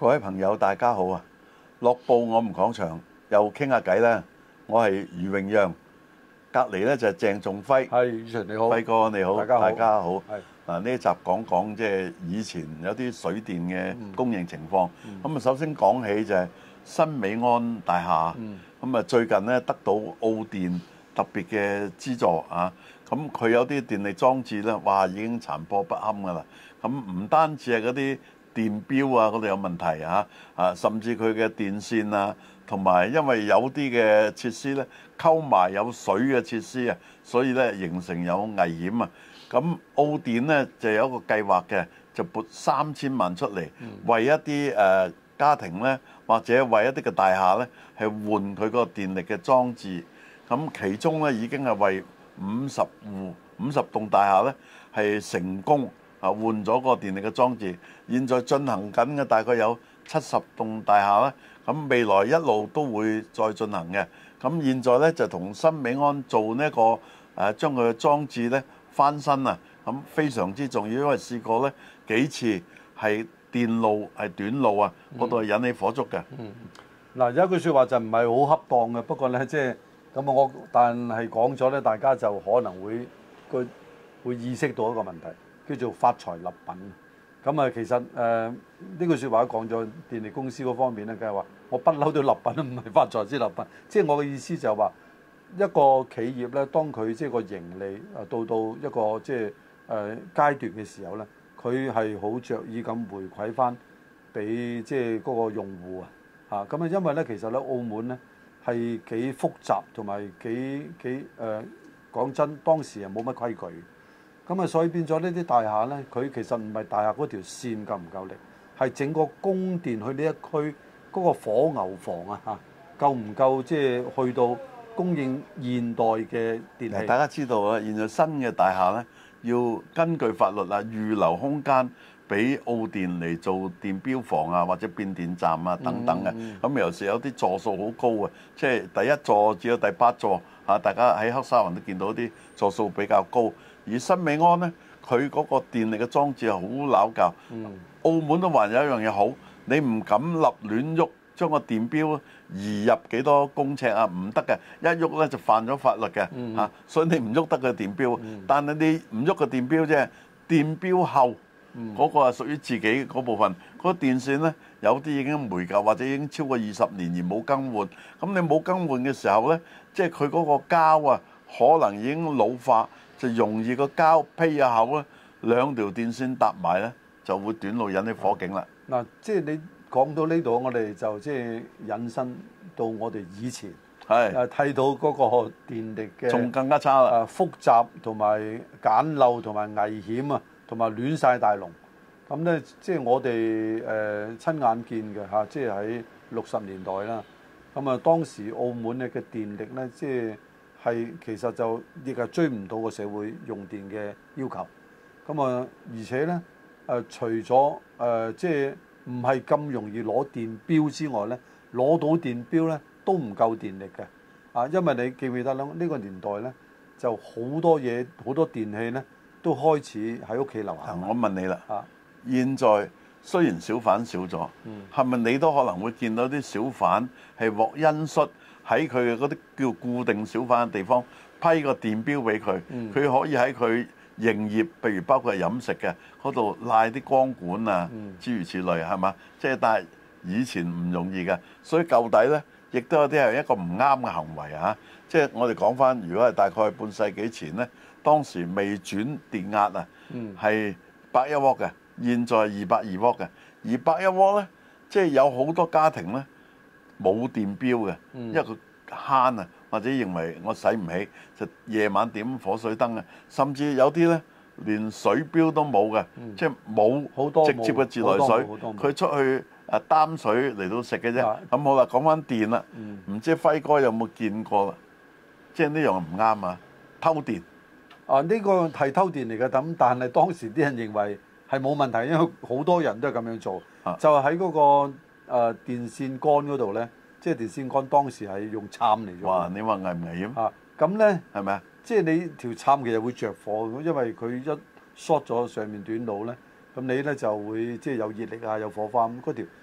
各位朋友，大家好啊！樂報我們講場又傾下偈啦。我係余榮讓，隔離呢就係鄭仲輝。 係，宇晨你好， 輝哥你好， 大家好。 係嗱，呢一集講講即係以前有啲水電嘅供應情況。咁啊，首先講起就係新美安大廈。咁啊，最近呢得到澳電特別嘅資助啊。咁佢有啲電力裝置呢，哇已經殘破不堪㗎啦。咁唔單止係嗰啲電錶啊嗰度有問題甚至佢嘅電線啊，同埋因為有啲嘅設施呢溝埋有水嘅設施啊，所以呢形成有危險啊。咁澳電呢就有一個計劃嘅，就撥3000萬出嚟，為一啲家庭呢，或者為一啲嘅大廈呢，係換佢個電力嘅裝置。咁其中呢已經係為50棟大廈呢係成功換咗個電力嘅裝置。現在進行緊嘅大概有70棟大廈啦。咁未來一路都會再進行嘅。咁現在呢就同新美安做呢個將佢嘅裝置呢翻新啊。咁非常之重要，因為試過呢幾次係電路係短路啊，嗰度係引起火燭嘅。 嗱，有一句説話就唔係好恰當嘅，不過呢即係咁但係講咗呢，大家就可能會意識到一個問題，叫做發財立品。咁啊，其實呢句説話講咗電力公司嗰方面咧，梗係話我不嬲都立品，唔係發財先立品。即係我嘅意思就係話，一個企業咧，當佢即係個盈利到一個即係階段嘅時候咧，佢係好着意咁回饋翻俾即係嗰個用戶啊。咁啊，因為咧其實咧澳門咧係幾複雜同埋幾講真，當時係冇乜規矩。咁啊，所以變咗呢啲大廈呢，佢其實唔係大廈嗰條線夠唔夠力，係整個供電去呢一區嗰個火牛房夠唔夠即係去到供應現代嘅電器？ 大家知道啊，現在新嘅大廈呢，要根據法律預留空間俾澳電嚟做電錶房啊，或者變電站啊等等嘅。咁有時有啲座數好高嘅，即係第一座至到第8座大家喺黑沙環都見到啲座數比較高。而新美安呢，佢嗰個電力嘅裝置係好撈教。澳門都還有一樣嘢好，你唔敢立亂喐，將個電錶移入幾多公尺啊？唔得嘅，一喐呢就犯咗法律嘅。所以你唔喐得個電錶。但係你唔喐個電錶啫，電錶後嗰個係屬於自己嗰部分。嗰個電線呢，有啲已經霉舊或者已經超過20年而冇更換。咁你冇更換嘅時候呢，即係佢嗰個膠啊，可能已經老化。就容易個膠披下口咧，兩條電線搭埋咧，就會短路引起火警啦。 嗱，即係你講到呢度，我哋就即係引申到我哋以前睇到嗰個電力嘅仲更加差啦， 複雜同埋簡陋同埋危險啊，同埋亂晒大龍。咁咧，即係我哋親眼見嘅即係喺60年代啦。咁啊，當時澳門咧嘅電力咧，即係其實就亦係追唔到個社會用電嘅要求，咁啊，而且咧除咗即係唔係咁容易攞電錶之外咧，攞到電錶咧都唔夠電力嘅因為你記唔記得咧？呢個年代咧就好多嘢，好多電器咧都開始喺屋企流行。 我問你啦，現在雖然小販少咗，係咪你都可能會見到啲小販係獲恩恤？喺佢嘅嗰啲叫固定小販嘅地方批個電錶俾佢，佢可以喺佢營業，譬如包括係飲食嘅嗰度拉啲光管啊，諸如此類係嘛？即係但係以前唔容易嘅，所以舊底呢，亦都有啲係一個唔啱嘅行為即係我哋講翻，如果係大概半世紀前呢，當時未轉電壓係101瓦嘅，現在係220瓦嘅，而101瓦呢，即係有好多家庭呢。冇電錶嘅，因為佢慳啊，或者認為我使唔起，就夜晚點火水燈啊，甚至有啲呢，連水錶都冇嘅，即係冇直接嘅自來水，佢出去擔水嚟到食嘅啫。咁好啦，講翻電啦，唔知輝哥有冇見過啦？即係呢樣唔啱啊，偷電。 呢個係偷電嚟嘅，咁但係當時啲人認為係冇問題，因為好多人都係咁樣做，就係喺嗰個。電線桿嗰度咧，即係電線桿當時係用杉嚟做。 哇！你話危唔危險？ 咁咧係咪啊？ 即係你條杉其實會着火，因為佢一 short 咗上面短路咧，咁你咧就會即係有熱力啊，有火花咁，嗰條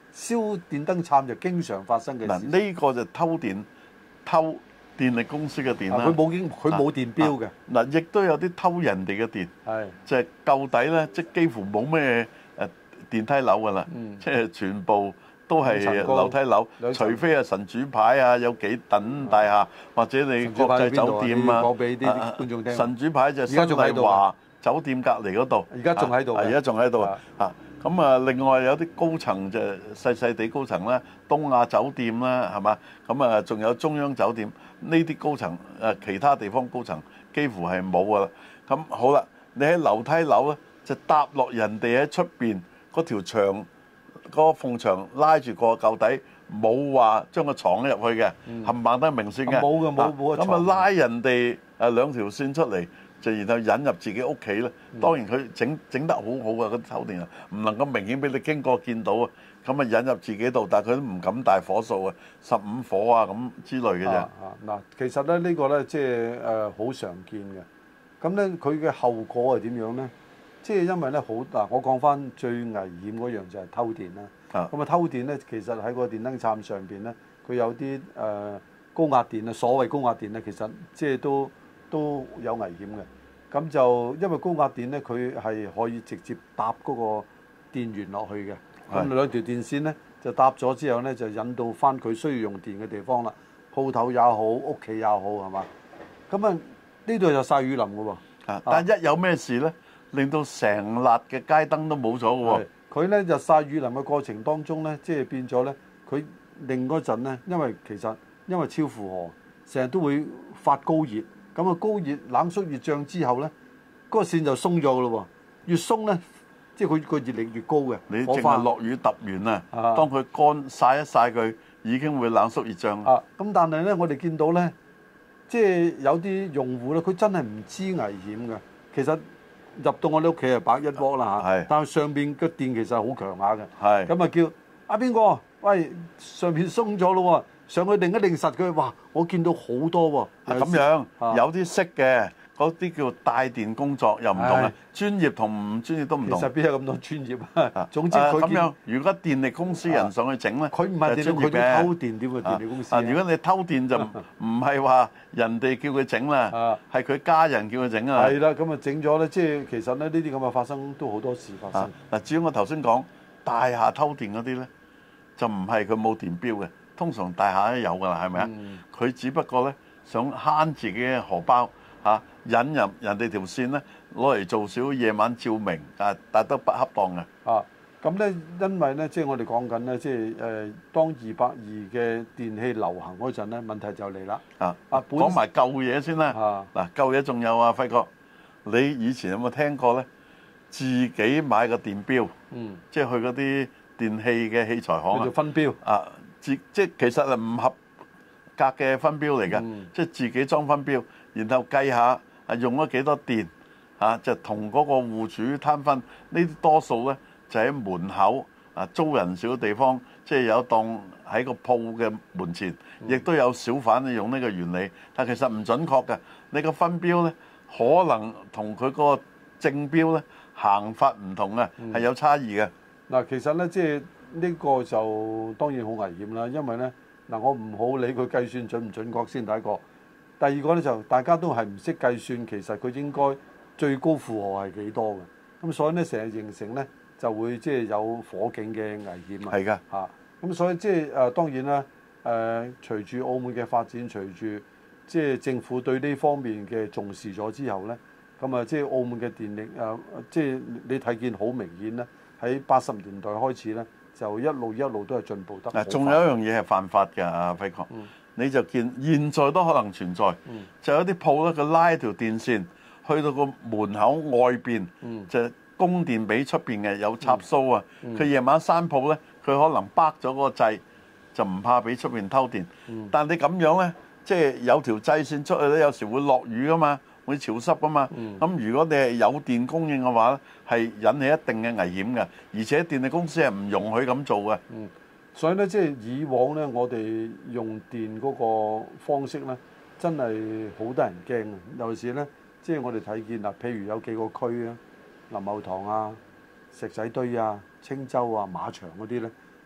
燒電燈杉就經常發生嘅嗱， 事。 呢個就偷電力公司嘅電啦。 佢冇電錶嘅。 嗱，亦都有啲偷人哋嘅電， 係就係舊底咧，即係幾乎冇咩電梯樓㗎啦，即係全部都係樓梯樓，除非係神主牌啊，有幾等大廈，或者你國際酒店啊， 講俾啲觀眾聽。 神主牌就係新麗華酒店隔離嗰度， 而家仲喺度， 而家仲喺度啊！咁啊，另外有啲高層就細細地高層啦，東亞酒店啦，係嘛？咁啊，仲有中央酒店呢啲高層其他地方高層幾乎係冇㗎啦。咁好啦，你喺樓梯樓咧就搭落人哋喺出邊嗰條牆嗰個縫牆拉住個舊底，冇話將個床入去嘅，冚唪唥都係明線嘅。 冇嘅，冇咁啊，拉人哋兩條線出嚟。就然後引入自己屋企咧，當然佢整得好好啊！嗰啲偷電啊，唔能夠明顯俾你經過見到啊。咁啊引入自己度，但係佢都唔敢大火數啊，15火啊咁之類嘅啫。 嗱，其實咧呢個咧即係好常見嘅。咁咧佢嘅後果係點樣咧？即係因為咧我講翻最危險嗰樣就係偷電啦。咁啊偷電咧，其實喺個電燈杉上邊咧，佢有啲高壓電啊，所謂高壓電咧，其實即係都有危險嘅。咁就因為高壓電咧，佢係可以直接搭嗰個電源落去嘅。咁兩條電線咧就搭咗之後咧，就引導翻佢需要用電嘅地方啦。鋪頭也好，屋企也好，係嘛？咁啊呢度就曬雨淋嘅喎。 但一有咩事咧，令到成笪嘅街燈都冇咗嘅喎。 佢咧就曬雨淋嘅過程當中咧，即係變咗咧，佢令嗰陣咧，因為超負荷，成日都會發高熱。咁啊，高熱冷縮熱脹之後咧，嗰個線就鬆咗嘅咯喎。越鬆咧，即係佢個熱力越高嘅。 你淨係落雨揼完啊，當佢乾曬一曬佢，已經會冷縮熱脹。 咁但係咧，我哋見到咧，即係有啲用戶咧，佢真係唔知危險嘅。其實入到我哋屋企係100瓦啦嚇，但係上邊個電其實係好強下嘅。咁啊叫阿邊個？喂，上邊鬆咗咯喎！上去擰一擰實佢，哇！我見到好多喎。 咁樣有啲識嘅，嗰啲叫帶電工作又唔同啊。專業同唔專業都唔同。 其實邊有咁多專業啊？總之佢咁樣，如果電力公司人上去整咧， 佢唔係電力，佢都偷電點會電力公司？ 如果你偷電就唔係話人哋叫佢整啦，係佢家人叫佢整啊。 係啦，咁啊整咗咧，即係其實咧呢啲咁嘅發生都好多事發生。 嗱，至於我頭先講大廈偷電嗰啲咧，就唔係佢冇電錶嘅。通常大廈都有㗎啦，係咪啊？佢只不過咧想慳自己嘅荷包引入人哋條線咧，攞嚟做少夜晚照明，但都不恰當嘅。 咁咧，因為咧，即係我哋講緊咧，即係當220嘅電器流行嗰陣咧，問題就嚟啦。 講埋舊嘢先啦。嗱，舊嘢仲有啊，輝哥，你以前有冇聽過咧？自己買個電錶，即係去嗰啲電器嘅器材行叫做分錶。 即係其實係唔合格嘅分錶嚟嘅，即係自己裝分錶，然後計下用咗幾多電，就同嗰個戶主攤分。呢啲多數咧就喺門口租人少嘅地方，即係有檔喺個鋪嘅門前，亦都有小販用呢個原理，但其實唔準確嘅。你個分錶咧可能同佢嗰個正錶咧行法唔同啊，係有差異嘅。 嗱，其實咧即係。呢個就當然好危險啦，因為咧我唔好理佢計算準唔準確先。第一個，第二個咧就大家都係唔識計算，其實佢應該最高負荷係幾多嘅。咁所以咧成日形成咧就會即係有火警嘅危險啊。 係㗎。 咁所以即係當然啦，隨住澳門嘅發展，隨住即係政府對呢方面嘅重視咗之後咧，咁啊即係澳門嘅電力即係你睇見好明顯咧，喺80年代開始咧。就一路都係進步得。 仲有一樣嘢係犯法嘅，阿輝哥，你就見現在都可能存在，就有啲鋪咧，佢拉條電線去到個門口外邊，就供電俾出邊嘅有插蘇啊。佢夜晚閂鋪咧，佢可能掰咗嗰個掣，就唔怕俾出邊偷電。但你咁樣咧，即係有條掣線出去咧，有時會落雨噶嘛。會潮濕噶嘛？咁如果你係有電供應嘅話咧，係引起一定嘅危險嘅，而且電力公司係唔容許咁做嘅。 所以咧，即係以往咧，我哋用電嗰個方式咧，真係好得人驚啊！尤其是咧，即係我哋睇見嗱，譬如有幾個區啊，林茂塘啊、石仔堆啊、青洲啊、馬場嗰啲咧，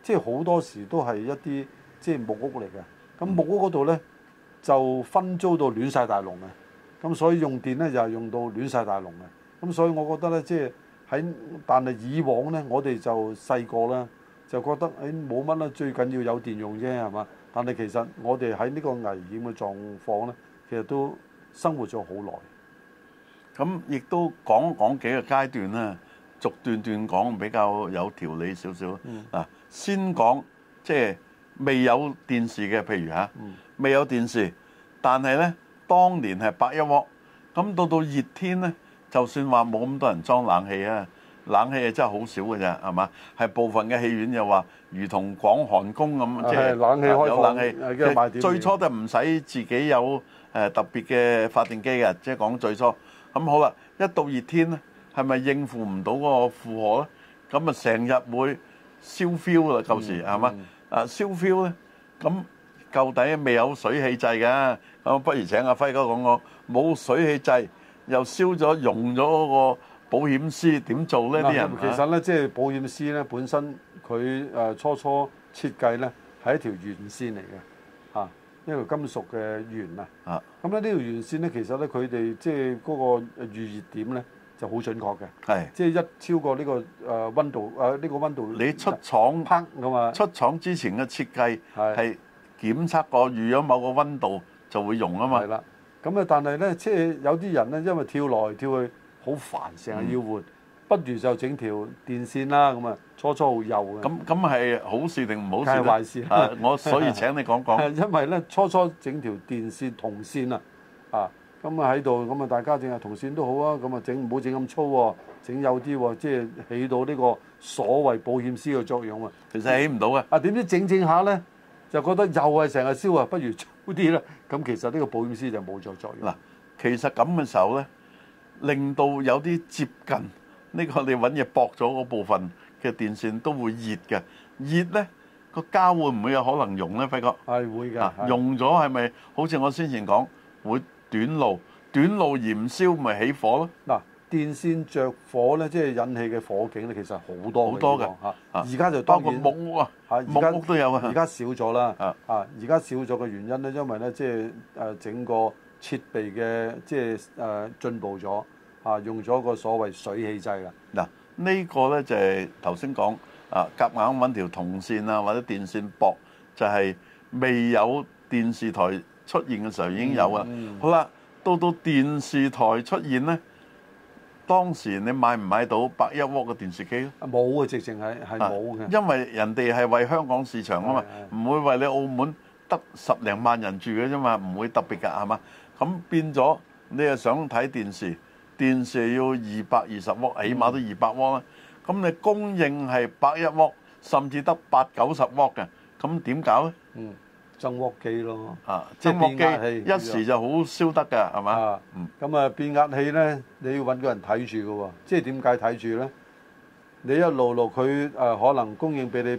即係好多時都係一啲即係木屋嚟嘅。咁木屋嗰度咧就分租到亂晒大龍嘅，咁所以用電咧就係用到亂晒大龍嘅。咁所以我覺得咧，即係但係以往咧，我哋就細個啦，就覺得冇乜啦，最緊要有電用啫，係嘛？但係其實我哋喺呢個危險嘅狀況咧，其實都生活咗好耐。 咁亦都講幾個階段啦，逐段講比較有條理少少。嗱，先講即係未有電視嘅，譬如未有電視，但係咧當年係8一鍋，咁到熱天咧，就算話冇咁多人裝冷氣啊，冷氣真係好少嘅咋，係嘛？係部分嘅戲院又話，如同廣寒宮咁，即係冷氣開有冷氣。 其實最初就唔使自己有特別嘅發電機嘅，即係講最初。咁好啦，一到熱天咧，係咪應付唔到嗰個負荷咧？咁啊成日會燒 feel 啦，舊時係嘛？燒 feel 咧，咁舊底未有水氣掣嘅，咁不如請阿輝哥講講，冇水氣掣又燒咗溶咗嗰個保險絲點做呢？啲人其實咧，即係保險絲咧本身佢初設計咧係一條鉛線嚟嘅，一條金屬嘅鉛啊。咁咧呢條鉛線咧，其實咧佢哋即係嗰個預熱點咧就好準確嘅。 係， 即係一超過呢個溫度呢個溫度， 你出廠啪㗎嘛？ 出廠之前嘅設計係檢測過預咗某個溫度就會溶啊嘛。 係啦。咁啊，但係咧，即係有啲人咧，因為跳來跳去好煩，成日要換，不如就整條電線啦。咁啊，初好幼嘅。咁係好事定唔好事咧？ 係壞事。 我所以請你講講。 因為咧，初整條電線銅線咁啊喺度，咁啊大家整下銅線都好啊。咁啊唔好整咁粗喎，整幼啲喎，即係起到呢個所謂保險絲嘅作用啊。 其實起唔到嘅。 點知整下咧，就覺得又係成日燒啊，不如粗啲啦。咁其實呢個保險絲就冇咗作用。 嗱，其實咁嘅時候咧，令到有啲接近呢個你揾嘢駁咗嗰部分嘅電線都會熱嘅。熱咧個膠會唔會有可能溶咧，輝哥？ 係會㗎。 溶咗係咪好似我先前講會短路而唔燒咪起火咯？ 嗱，電線着火咧，即係引起嘅火警咧，其實好多嘅。而家就包括木屋木屋都有啊。 而家少咗啦。而家少咗嘅原因咧，因為咧即係整個設備嘅即係進步咗用咗個所謂水氣掣啦。 嗱，呢個咧就係頭先講夾硬揾條銅線或者電線駁，就係未有電視台出現嘅時候已經有啦。好啦，到電視台出現咧，當時你買唔買到8一鍋嘅電視機咧？ 冇啊，直情係冇嘅。 因為人哋係為香港市場啊嘛，唔會為你澳門得10零萬人住嘅啫嘛，唔會特別㗎係嘛。咁變咗你又想睇電視，電視要220鍋，起碼都200鍋啦。咁你供應係8一鍋，甚至得80-90鍋嘅，咁點搞咧？ 增鑊機咯， 增鑊機一時就好燒得㗎，係嘛？ 咁變壓器咧，你要揾個人睇住嘅喎。即係點解睇住咧？你一路佢可能供應俾你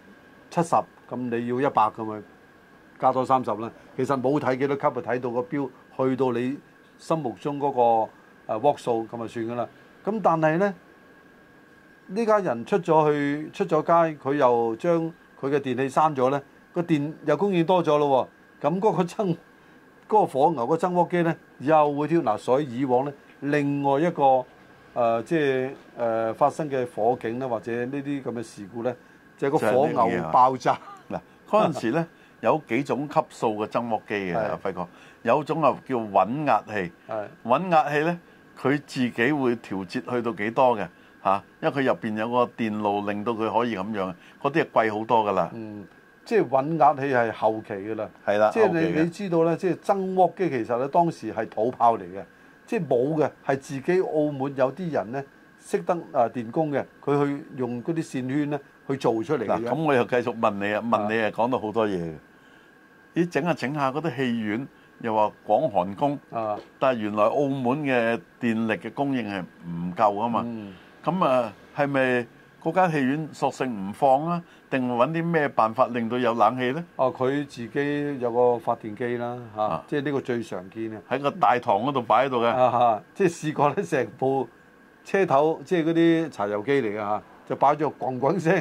70，咁你要100咁咪加多30啦。其實冇睇幾多級就睇到個標，去到你心目中嗰個鑊數咁就算㗎啦。咁但係咧，呢家人出咗街，佢又將佢嘅電器閂咗咧。個電又供應多咗咯喎，咁嗰個火牛個增鑊機咧又會挑嗱，所以以往咧另外一個即係發生嘅火警咧，或者呢啲咁嘅事故咧，就係個火牛爆炸。 嗱，嗰陣時咧有幾種級數嘅增鑊機嘅，阿輝哥，有種啊叫穩壓器，穩壓器咧佢自己會調節去到幾多嘅因為佢入邊有個電路令到佢可以咁樣，嗰啲係貴好多噶啦。 即係穩壓器係後期㗎啦， 係啦， 即係你知道咧，即係增鑊機其實咧當時係土炮嚟嘅，即係冇嘅，係自己澳門有啲人咧識得電工嘅，佢去用嗰啲線圈咧去做出嚟嘅。 咁我又繼續問你講到好多嘢嘅。咦，整下嗰啲戲院又話廣寒宮，但係原來澳門嘅電力嘅供應係唔夠啊嘛。咁係咪嗰間戲院索性唔放啊？定揾啲咩辦法令到有冷氣咧？ 佢自己有個發電機啦，即係呢個最常見嘅。 喺個大堂嗰度擺喺度嘅。 即係試過咧，成部車頭即係嗰啲柴油機嚟嘅就擺咗滾滾聲，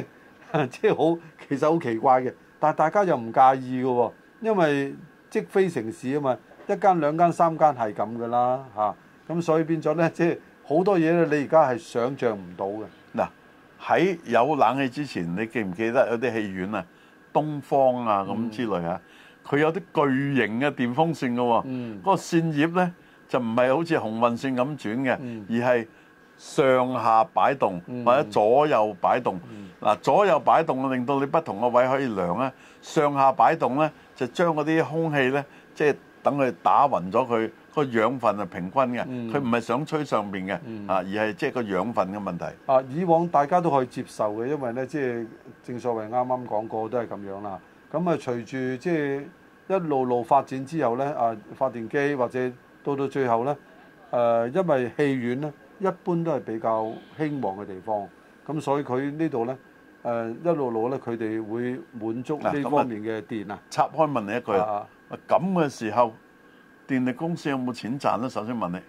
即係其實好奇怪嘅。但係大家又唔介意嘅喎，因為積非城市啊嘛，一間兩間三間係咁嘅啦嚇。咁所以變咗咧，即係好多嘢咧，你而家係想像唔到嘅。 嗱，喺有冷氣之前，你記唔記得有啲戲院啊，東方啊咁之類啊，佢有啲巨型嘅電風扇嘅喎，嗰個扇葉咧就唔係好似紅運扇咁轉嘅，而係上下擺動或者左右擺動。嗱，左右擺動令到你不同嘅位可以涼咧，上下擺動咧就將嗰啲空氣咧，即係等佢打暈咗佢。個養分係平均嘅，佢唔係想吹上邊嘅，而係即係個養分嘅問題。 以往大家都可以接受嘅，因為咧即係正所謂啱啱講過都係咁樣啦。咁啊隨住即係一路發展之後咧，發電機或者到最後咧，因為戲院咧一般都係比較興旺嘅地方，咁所以佢呢度咧一路咧佢哋會滿足呢方面嘅電啊。 插開問你一句，咁嘅時候，電力公司有冇錢賺咧？首先問你。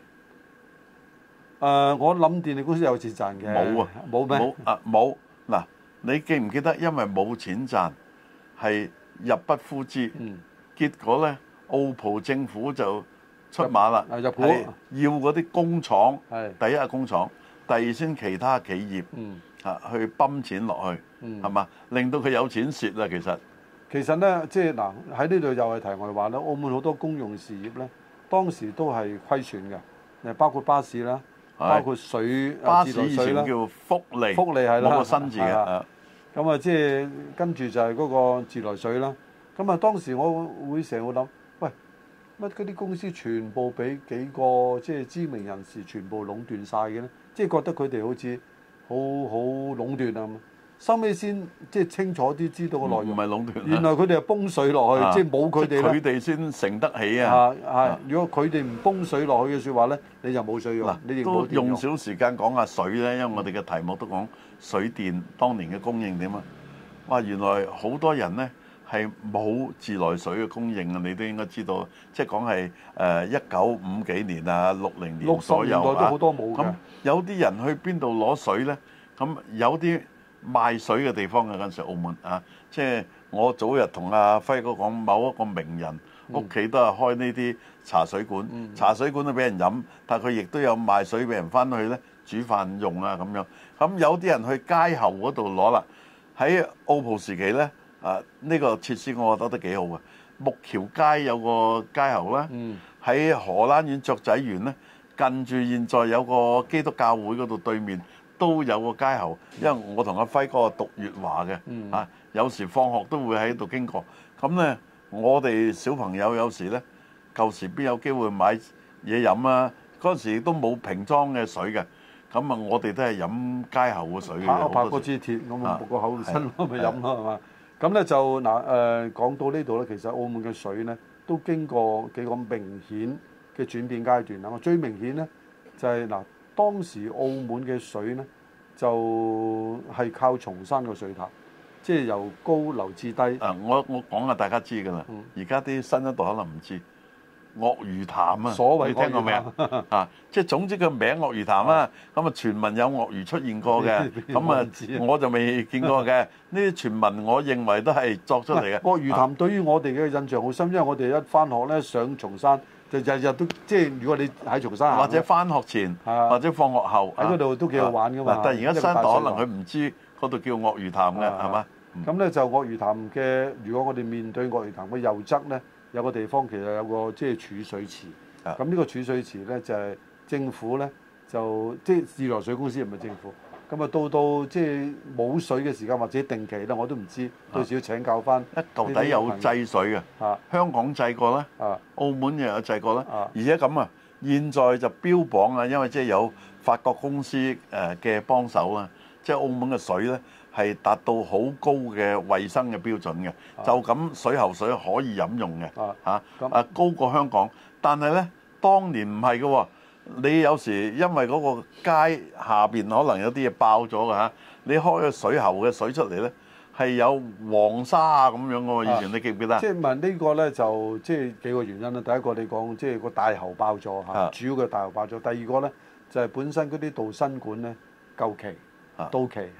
我諗電力公司有錢賺嘅。 冇啊， 冇咩？ 冇。嗱，你記唔記得？因為冇錢賺，係入不敷支。結果咧，澳葡政府就出馬啦， 入股要嗰啲工廠，第一係工廠，第二先其他企業，去泵錢落去，係嘛？令到佢有錢蝕啦，其實。 其實咧，即係嗱喺呢度又係題外話啦。澳門好多公用事業咧，當時都係虧損嘅，包括巴士啦，包括水巴士以前自來水啦， 叫福利， 福利係啦， 冇個新字嘅。 咁即係跟住就係嗰個自來水啦。咁當時我會成日諗，喂，乜嗰啲公司全部俾幾個即係知名人士全部壟斷晒嘅咧？即係覺得佢哋好似好壟斷啊！收尾先即係清楚啲知道個內容， 唔係壟斷。 原來佢哋係泵水落去，即係冇佢哋咧。 佢哋先承得起啊！ 如果佢哋唔泵水落去嘅説話咧，你就冇水用。你都用少時間講下水咧，因為我哋嘅題目都講水電當年嘅供應點啊！哇，原來好多人咧係冇自來水嘅供應啊！你都應該知道，即係講係1950幾年啊，60年左右 60年代都好多冇嘅。 咁有啲人去邊度攞水咧？咁有啲賣水嘅地方嘅嗰陣時，澳門啊，即係我早日同阿輝哥講，某一個名人屋企都係開呢啲茶水館，茶水館都俾人飲，但係佢亦都有賣水俾人翻去咧煮飯用啊咁樣。咁有啲人去街後嗰度攞啦。喺澳葡時期咧，呢個設施我覺得都幾好嘅。木橋街有個街後啦，喺荷蘭園雀仔園咧，近住現在有個基督教會嗰度對面。都有個街後，因為我同阿輝哥讀粵華嘅，有時放學都會喺度經過。咁咧，我哋小朋友有時咧，舊時邊有機會買嘢飲啊？嗰陣時都冇瓶裝嘅水嘅，咁啊，我哋都係飲街後嘅水嘅。 拍個支鐵，我咪木個口身咪飲咯，係嘛？咁咧就講到呢度咧，其實澳門嘅水咧都經過幾個明顯嘅轉變階段啦。我最明顯咧就係當時澳門嘅水呢，就係靠松山個水塔，即係由高流至低。 我講下大家知㗎啦。而家啲新一代可能唔知鱷魚潭啊， 所謂你聽過未啊？即係總之個名鱷魚潭啦。咁啊，傳聞有鱷魚出現過嘅。咁啊，我就未見過嘅。呢啲傳聞，我認為都係作出嚟嘅。 鱷魚潭對於我哋嘅印象好深，因為我哋一返學咧上松山。就日日都即係，如果你喺松山或者翻學前，或者放學後喺嗰度都幾好玩噶嘛。 但係而家新代可能佢唔知嗰度叫鱷魚潭嘅，係嘛？ 咁咧就鱷魚潭嘅，如果我哋面對鱷魚潭嘅右側咧，有個地方其實有個即係儲水池。咁呢個儲水池咧就係政府咧就即係自來水公司唔係政府。咁啊到即係冇水嘅時間或者定期啦，我都唔知，到時要請教翻。 到底有制水嘅，香港制過啦，澳門又有制過啦，而且咁啊，現在就標榜啊，因為即係有法國公司嘅幫手啦，即係澳門嘅水咧係達到好高嘅衛生嘅標準嘅，就咁水喉水可以飲用嘅，高過香港，但係咧當年唔係嘅喎。你有時因為嗰個街下邊可能有啲嘢爆咗㗎嚇，你開個水喉嘅水出嚟咧係有黃沙啊咁樣嘅喎。以前你記唔記得？ 即係問呢個咧就即係幾個原因啦。第一個你講即係個大喉爆咗嚇，主要嘅大喉爆咗。第二個咧就係本身嗰啲鍍鋅管咧夠期到期嚇，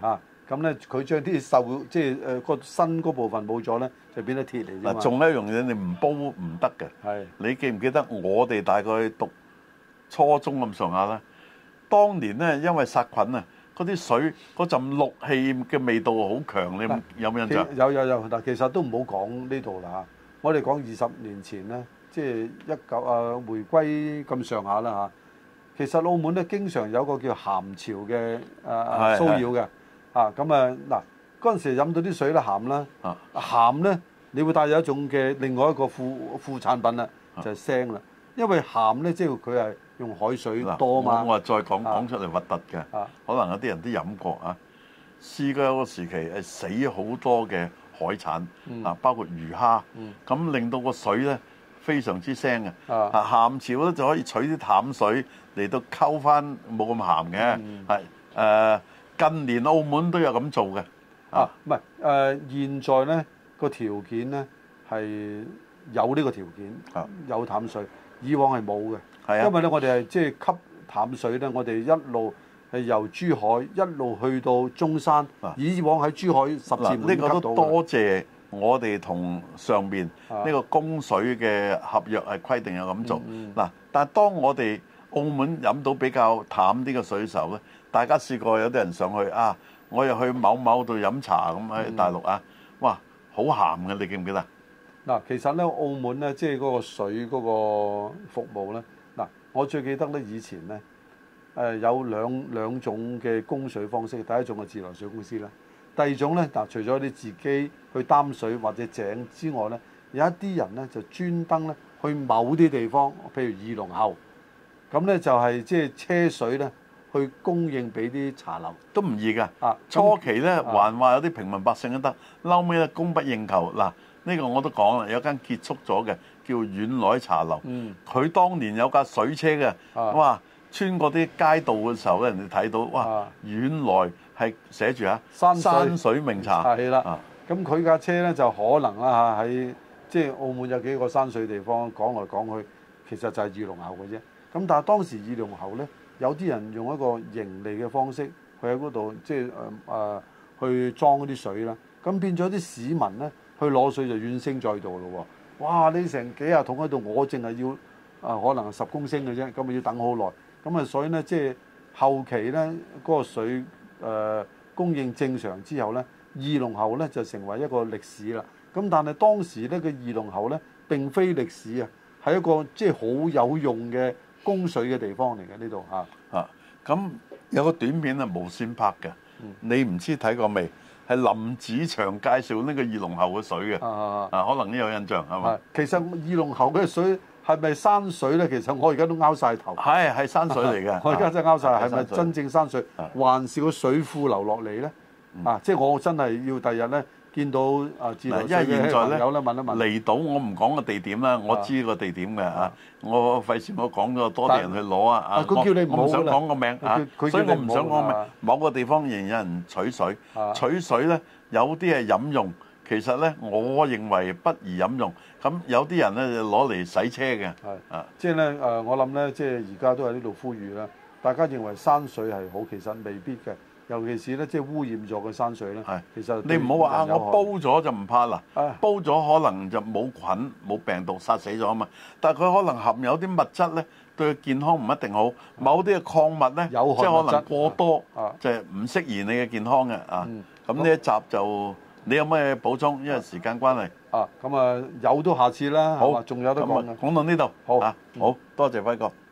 咁咧佢將啲鏽即係個身嗰部分冇咗咧，就變得鐵嚟啫嘛。 嗱，仲有一樣嘢你唔煲唔得嘅。 係你記唔記得我哋大概讀初中咁上下啦？當年咧，因為殺菌啊，嗰啲水嗰陣氯氣嘅味道好強，你有冇印象？ 有嗱，其實都唔好講呢度啦嚇。我哋講20年前咧，即係回歸咁上下啦嚇。其實澳門咧經常有個叫鹹潮嘅騷擾嘅咁嗱嗰陣時飲到啲水咧鹹啦，鹹咧你會帶有一種嘅另外一個副產品啦，就係腥啦。因為鹹咧即係佢係用海水多嘛。 我話再講出嚟核突嘅，可能有啲人都飲過啊。試過有個時期係死好多嘅海產包括魚蝦，咁令到個水咧非常之腥嘅。鹹潮咧就可以取啲淡水嚟到溝翻冇咁鹹嘅。係近年澳門都有咁做嘅。 唔係現在咧個條件咧係有呢個條件，有淡水，以往係冇嘅。因為咧我哋係即係吸淡水咧，我哋一路係由珠海一路去到中山。以往喺珠海10字門呢個都多謝我哋同上邊呢個供水嘅合約係規定有咁做。但係當我哋澳門飲到比較淡啲嘅水嘅時候咧，大家試過有啲人上去我又去某某度飲茶咁喺大陸哇，好鹹嘅，你記唔記得？ 嗱，其實咧澳門咧即係嗰個水嗰個服務咧，我最記得咧以前咧有兩種嘅供水方式，第一種係自來水公司啦，第二種咧除咗你自己去擔水或者井之外咧，有一啲人咧就專登咧去某啲地方，譬如二龍喉，咁咧就係即係車水咧去供應俾啲茶樓， 都唔易㗎。初期咧還話有啲平民百姓都得，後尾咧供不應求。嗱，呢個我都講啦，有間結束咗嘅叫遠來茶樓，佢當年有架水車嘅，哇！穿過啲街道嘅時候咧，人哋睇到哇，遠來係寫住山水名茶。 係啦，咁佢架車咧就可能啦喺即係澳門有幾個山水地方，講來講去，其實就係二龍喉嘅啫。咁但係當時二龍喉咧，有啲人用一個盈利嘅方式去喺嗰度即係去裝嗰啲水啦，咁變咗啲市民咧去攞水就怨聲載道咯喎！哇，你成幾廿桶喺度，我淨係要可能10公升嘅啫，咁要等好耐。咁所以咧即係後期咧嗰個水供應正常之後咧，二龍喉咧就成為一個歷史啦。咁但係當時咧個二龍喉咧並非歷史係一個即係好有用嘅供水嘅地方嚟嘅呢度咁有個短片係無線拍嘅，你唔知睇過未？係林子祥介紹呢個二龍喉嘅水嘅，可能你有印象係嘛？ 其實二龍喉嘅水係咪山水咧？其實我而家都拗晒頭。 係山水嚟嘅。 我而家真係拗晒，係咪真正山水，還是個水庫流落嚟咧？即係我真係要第日咧見到自來水嘅朋友咧問一問。 離島我唔講個地點啦，我知個地點嘅我費事我講咗多啲人去攞佢叫你唔好啦。 我唔想講個名所以我唔想講名。某個地方仍然有人取水，取水咧有啲係飲用，其實咧我認為不宜飲用。咁有啲人咧就攞嚟洗車嘅。 即係咧我諗咧，即係而家都喺呢度呼籲啦。大家認為山水係好，其實未必嘅。尤其是咧，即係污染咗嘅山水咧。其實你唔好話我煲咗就唔怕啦。煲咗可能就冇菌冇病毒殺死咗啊嘛。但係佢可能含有啲物質咧，對佢健康唔一定好。某啲嘅礦物咧，即係可能過多，就係唔適宜你嘅健康嘅咁呢一集就你有咩補充？因為時間關係。 咁有都下次啦。好，仲有得講嘅。 講到呢度。好多謝輝哥。